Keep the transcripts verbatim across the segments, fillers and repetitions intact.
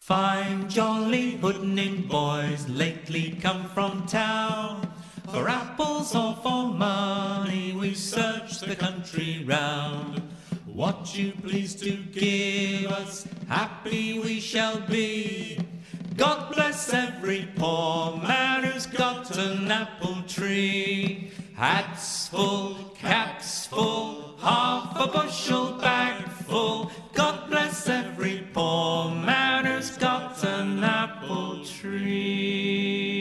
Fine jolly hoodnin boys lately come from town. For apples or for money we search the country round. What you please to give us, happy we shall be. God bless every poor man who's got an apple tree. Hats full, caps full, half a bushel bag full. God bless every poor man who's got an apple tree.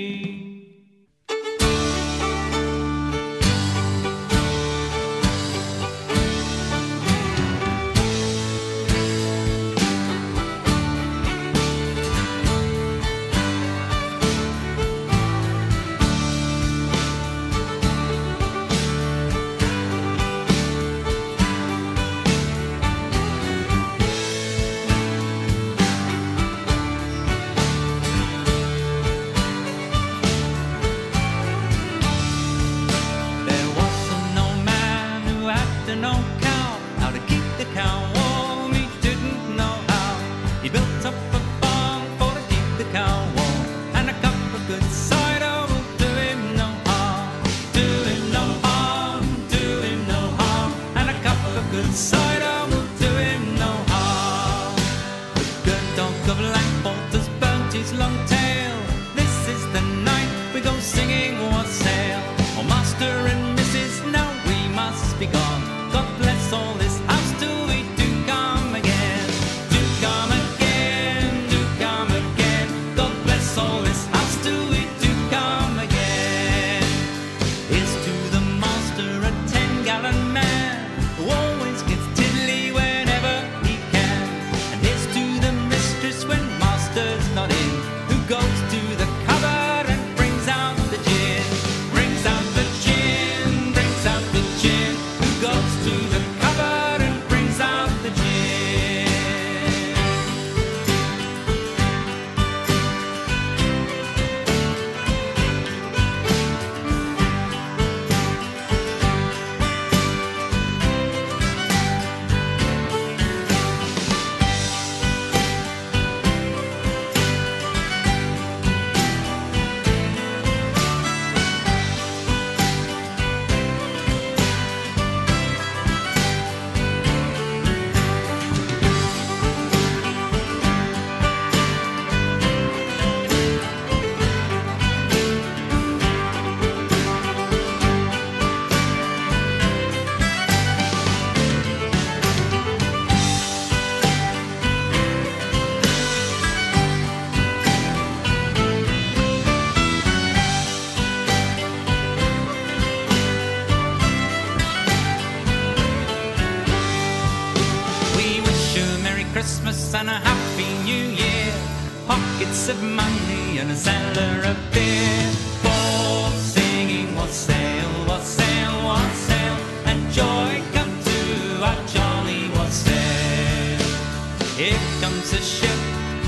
And a happy new year, pockets of money and a cellar of beer. For singing wassail, wassail, wassail, and joy come to our Johnny Wassail. Here comes a ship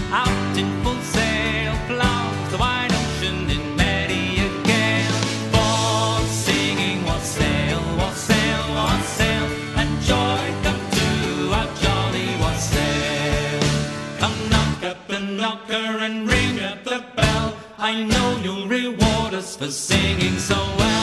out in full sail, plough the wide ocean in many a gale. For singing wassail, wassail, wassail, and joy come to our Johnny Wassail. Come knock at the knocker and ring at the bell. I know you'll reward us for singing so well.